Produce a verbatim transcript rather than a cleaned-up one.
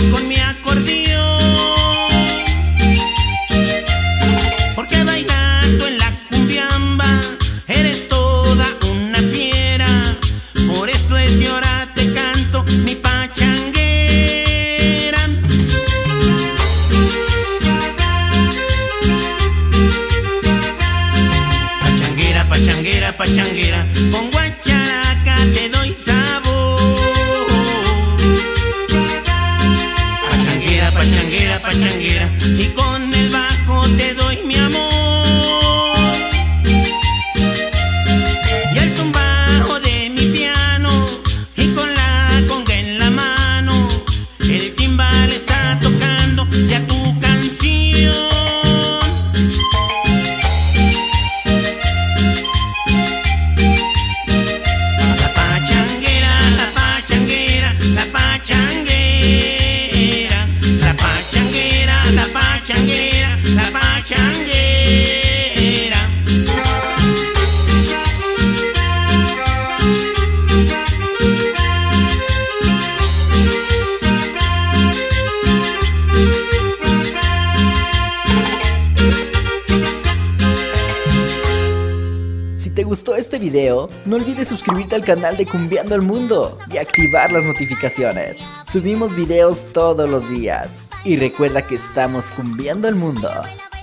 con mi acordeón, porque bailando en la cumbiamba eres toda una fiera. Por eso es que ahora te canto mi pachanguera. Pachanguera, pachanguera, pachanguera, con guacharaca te doy sabor. Pachanguera, pachanguera, pachanguera, y con el bajo te doy mi amor. Y el tumbajo de mi piano, y con la conga en la mano, el timbal está tocando ya tu canción. La pachanguera, la pachanguera, la pachanguera, la pachanguera, la pachanguera, la pachanguera. Si te gustó este video, no olvides suscribirte al canal de Cumbiando el Mundo y activar las notificaciones. Subimos videos todos los días. Y recuerda que estamos cumbiando el mundo.